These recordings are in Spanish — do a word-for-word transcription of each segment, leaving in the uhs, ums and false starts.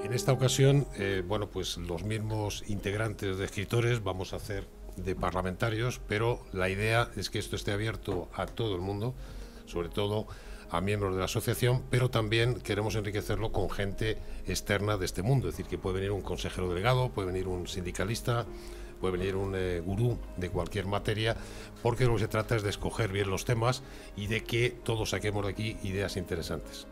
En esta ocasión, eh, bueno, pues los mismos integrantes de escritores vamos a hacer de parlamentarios, pero la idea es que esto esté abierto a todo el mundo, sobre todo a miembros de la asociación, pero también queremos enriquecerlo con gente externa de este mundo, es decir, que puede venir un consejero delegado, puede venir un sindicalista, puede venir un eh, gurú de cualquier materia, porque lo que se trata es de escoger bien los temas y de que todos saquemos de aquí ideas interesantes.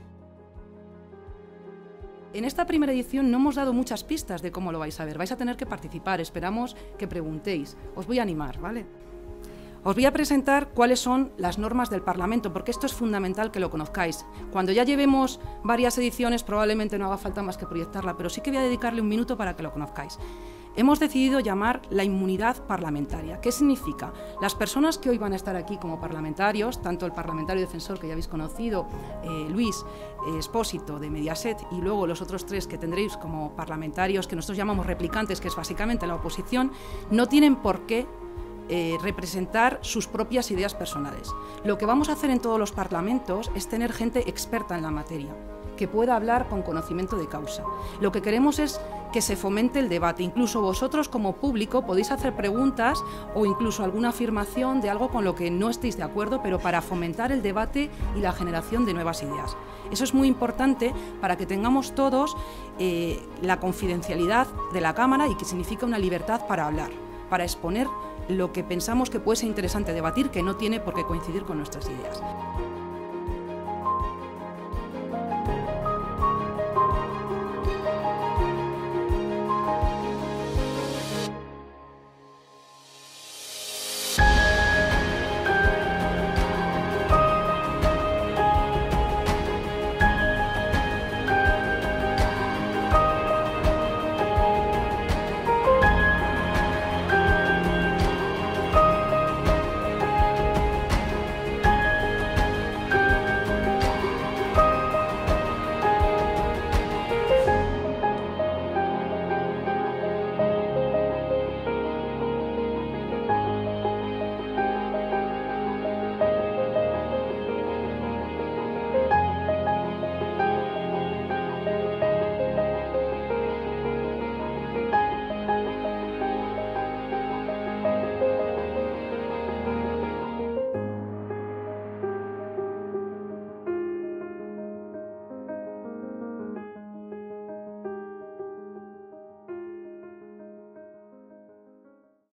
En esta primera edición no hemos dado muchas pistas de cómo lo vais a ver. Vais a tener que participar, esperamos que preguntéis. Os voy a animar, ¿vale? Os voy a presentar cuáles son las normas del Parlamento, porque esto es fundamental que lo conozcáis. Cuando ya llevemos varias ediciones probablemente no haga falta más que proyectarla, pero sí que voy a dedicarle un minuto para que lo conozcáis. Hemos decidido llamar la inmunidad parlamentaria. ¿Qué significa? Las personas que hoy van a estar aquí como parlamentarios, tanto el parlamentario defensor que ya habéis conocido, eh, Luis eh, Expósito de Mediaset, y luego los otros tres que tendréis como parlamentarios, que nosotros llamamos replicantes, que es básicamente la oposición, no tienen por qué Eh, representar sus propias ideas personales. Lo que vamos a hacer en todos los parlamentos es tener gente experta en la materia, que pueda hablar con conocimiento de causa. Lo que queremos es que se fomente el debate. Incluso vosotros como público podéis hacer preguntas o incluso alguna afirmación de algo con lo que no estéis de acuerdo, pero para fomentar el debate y la generación de nuevas ideas. Eso es muy importante para que tengamos todos eh, la confidencialidad de la Cámara, y que significa una libertad para hablar, para exponer lo que pensamos que puede ser interesante debatir, que no tiene por qué coincidir con nuestras ideas.